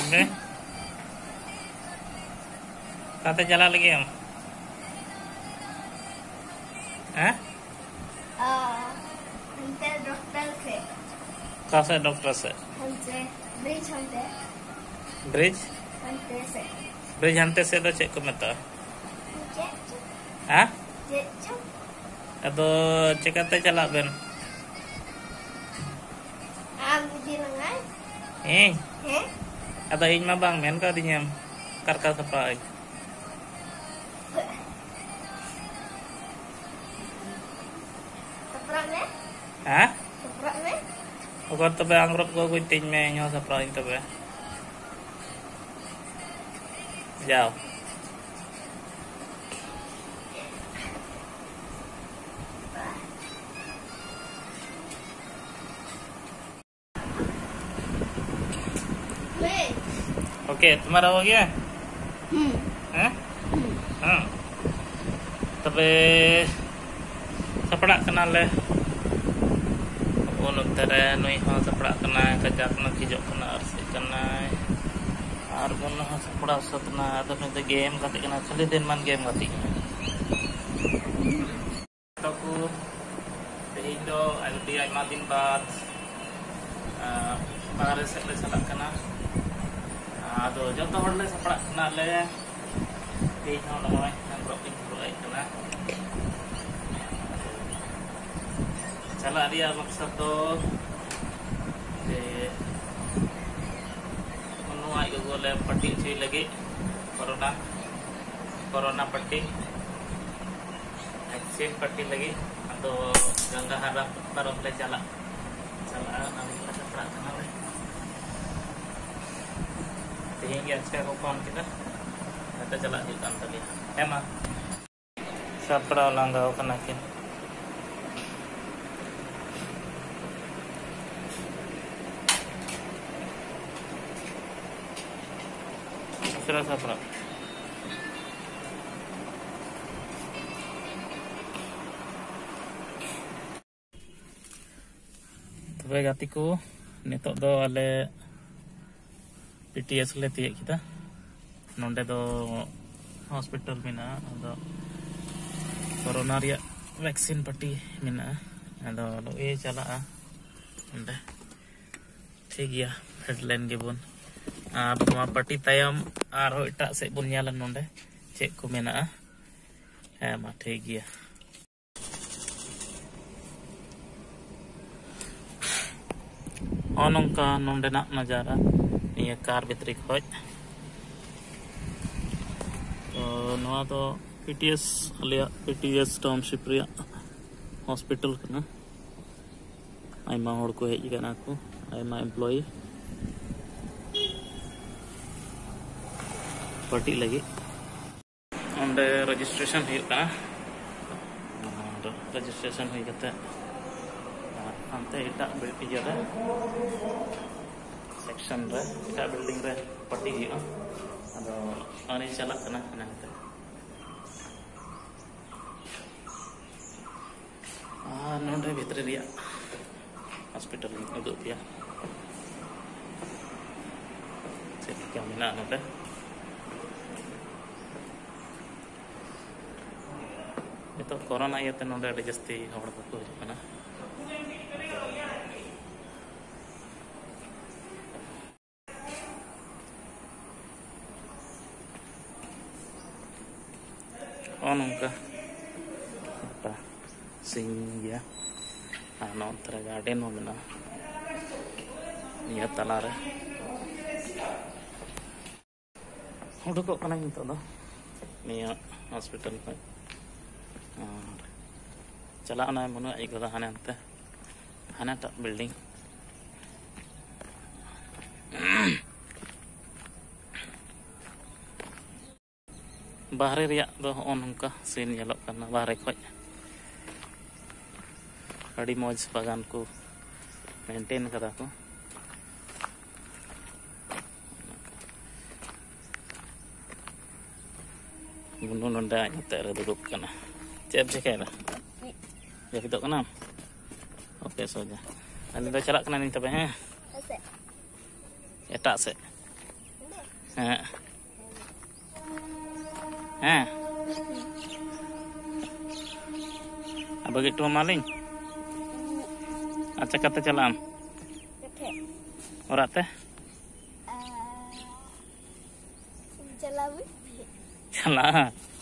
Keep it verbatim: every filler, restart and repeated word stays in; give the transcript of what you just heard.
Tebe? Kata jalan lagi em? Hah? Ah, हमसे doctor से कहाँ से डॉक्टर से? हमसे ब्रिज हमसे ब्रिज? हमसे से ब्रिज हंते से तो चेक को मता? जे हाँ? जे जो अदो चिकते चला बेन? आप मुझे लगा Eh, है अदो इन मा बांग मेन का दिnyam कर कर सप्राई सपरा में हाँ? सपरा में Ukur tebe anggrop ko kuy ting me nyo sप्राई tebe जाओ मैं ओके तुम्हारा हो गया हम्म हैं हाँ तबे सपड़ा कना ले उन तेरे नुई हाँ सपड़ा कना कजाक न खिजो कना अरसे कना आर बन हाँ सपड़ा सतना तो फिर गेम कते कना खाली दिन मान गेम कते तो को तेहिं दो अगदी आयमा दिन बाद बाहर से ले चला कना आदो जतो हड़ले सपड़ा कना ले तेहिं हाँ नय अंग्रोप इन रोय कना चला रिया मकसद तो जे मनुआ के गोले पट्टी छी लगे कोरोना कोरोना पट्टी वैक्सीन पट्टी लगी तो गंगा हरा तरफ ले चला चला नाम सपड़ा कना ले तेहिं के अच्छा को फोन किदा नते चला दी कान तली हेमा सपड़ा लांगाव कना के Sira sapra तबे गाती को नितो दो आले पीटीएस ले तिये किदा नोंडे दो हॉस्पिटल मिना अदो कोरोना रिया वैक्सीन पट्टी मिना अदो ए चला नोंडे ठीक गया हेडलाइन गेबोन आर नोआ पट्टी तायम आर हो इटा से बुन ᱧᱮᱞᱟ नोंडे चेक को मेना है मा ठीक गया ओनंका नोंडे ना नजारा निया कार भितरी खोज तो नोआ तो पीटीएस अलिया पीटीएस टाउनशिप रिया हॉस्पिटल कना आयमा होड़ को हेज कना को आयमा एम्प्लॉई पार्टी लगी अंडे रजिस्ट्रेशन हुआ रजिस्ट्रेशन होते अंते इटा इया सेक्शन रे इटा बिल्डिंग रे पार्टी हुआ अदो आने चला कना नते आ नोंडे भितरे रिया हॉस्पिटल उदुग दिया चेक क्या मिना नते तो कोरोना इयाते नोंडे अड़ी जस्ती हड़ को हिजुग कना ओनंका सिंग गया आ नोंतरे गार्डन हो मेना निया तला रे उडुको कना नितो दो निया हॉस्पिटल पे चला मनु आई गदा हाने अंते हाने टा बिल्डिंग बाहरे रिया दो नोंका सीन नेलोग कना बाहरे खोज अड़ी मौज बागान को मेंटेन कदा को बुनु नोंडे आते रे दुदुब कना चेप चिकायना जापिदोग कना ओके सोजा अली दो चला कना नि तबे हैं एटा से Heh. Heh. Abang itu maling. Acak kata calam. Kete. Orang teh Jalan. cala.